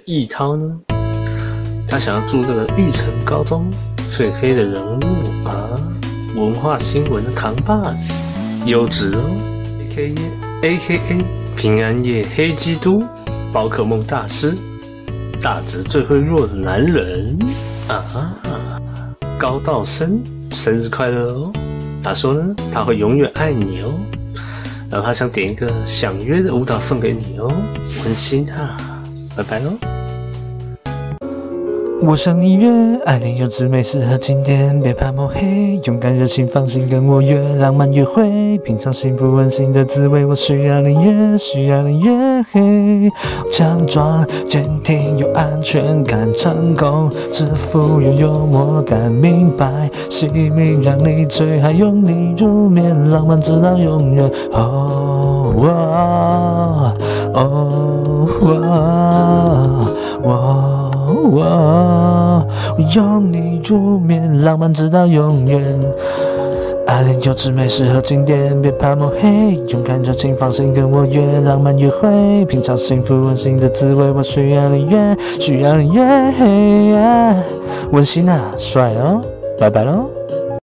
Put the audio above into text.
易涛呢，他想要住这个玉成高中，最黑的人物啊，文化新闻的扛把子，优质哦 ，AKA 平安夜黑基督，宝可梦大师，大直最会弱的男人啊，高道生，生日快乐哦！他说呢，他会永远爱你哦。然后他想点一个想约的舞蹈送给你哦，温馨啊，拜拜喽。 我想你约，爱恋幼稚美适合经典，别怕抹黑，勇敢热情放心跟我约，浪漫约会，品尝幸福温馨的滋味，我需要你约，需要你约嘿，强壮坚定有安全感，成功致富有幽默感，明白惜命让你醉，还拥你入眠，浪漫直到永远。哦哇哦哇我拥你入眠，浪漫直到永远。爱恋幼稚美适合经典，别怕抹黑，勇敢热情放心跟我约，浪漫约会，品尝幸福温馨的滋味，我需要你约，需要你约，温馨啊，帅哦，拜拜喽。